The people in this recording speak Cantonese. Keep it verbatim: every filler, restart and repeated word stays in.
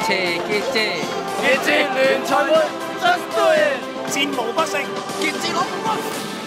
持傑志， 傑志聯賽盃 just do it， 戰無不勝， 傑志攞冠軍。